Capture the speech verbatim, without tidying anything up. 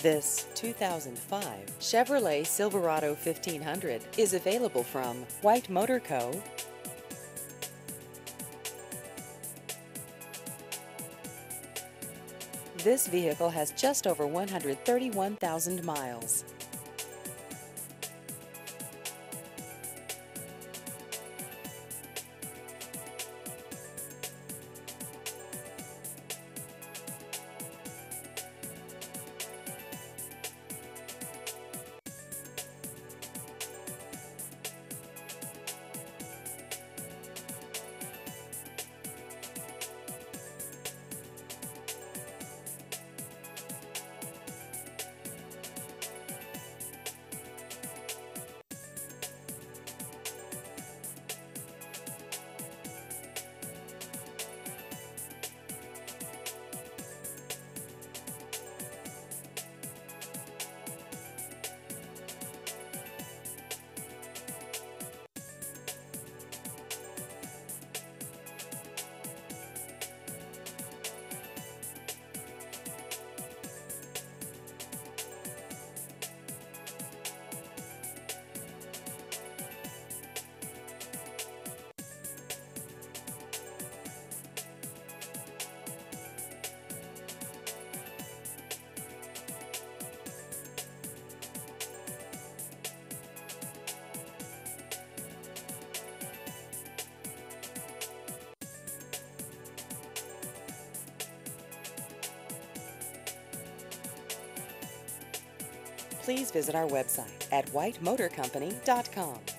This two thousand five Chevrolet Silverado fifteen hundred is available from White Motor Co. This vehicle has just over one hundred thirty-one thousand miles. Please visit our website at white motor company dot com.